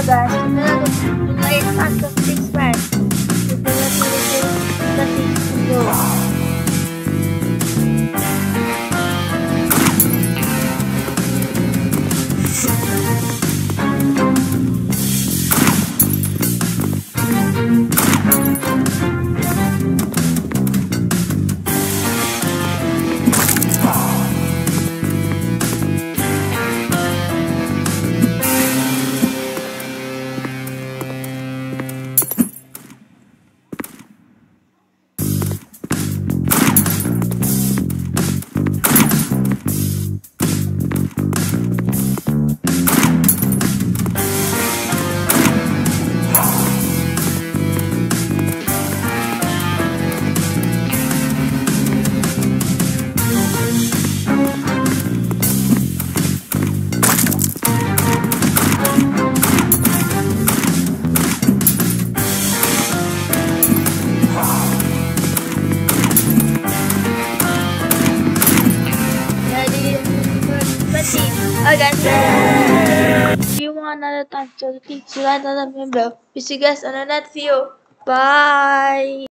guys, kita mulai satu fixman. Kita nanti dulu. Alright guys, if you want another time to teach you another member, we see you guys on the next video. Bye.